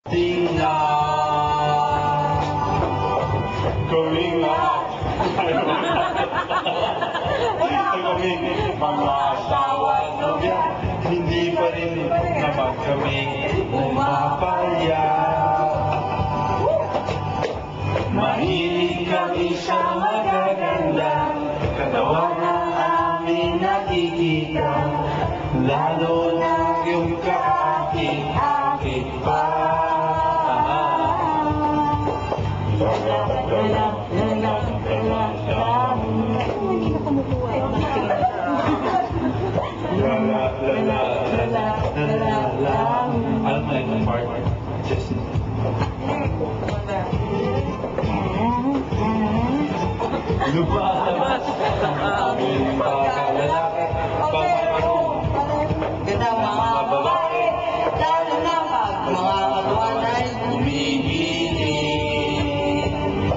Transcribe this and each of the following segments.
Tina, kaming lahat kaming mga asawa at nobya, hindi pa rin naman kami umapalya. Mahilig kami sa magagandang katawan ng aming nakikita, lalo na yung kaakit-akit pa. I'll play the part. Just lumalabas ang aming pagkalalaki. Ganda mga babae, lalo na pag mga katawan ay umiinig.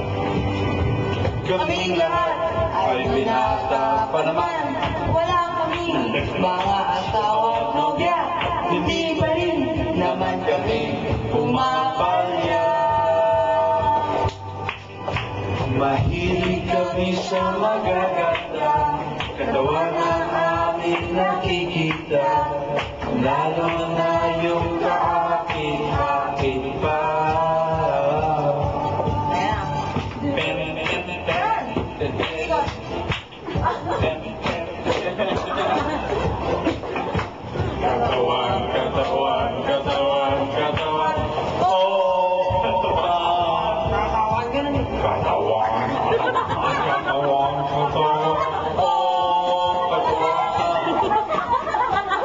Kaming lahat ay binata pa naman. wala kami mga asawa at nobya, hindi pa rin Naman kami pumapalya. Mahilig kami sa magaganda katawan ng aming nakikita, lalo na yung kaakit-akit pa. Katawan, katawan, katawan, katawan. Oh, katawan. Nakakawag ka na Katawan, katawan, katawan. Oh, katawan.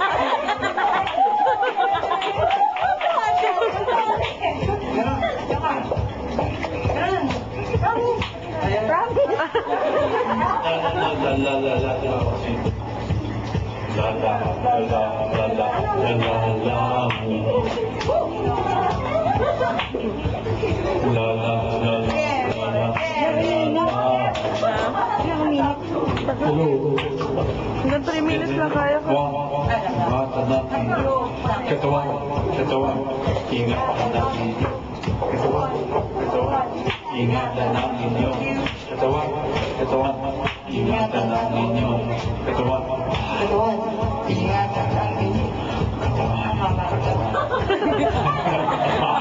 Hanggang 3 minutes lang kaya ko. Katawan, katawan, ingat ang namin. Katawan, katawan, ingatan ang inyo. Katawan, katawan, ingatan ang inyo. Katawan, katawan, ingatan ang inyo. katawan, katawan.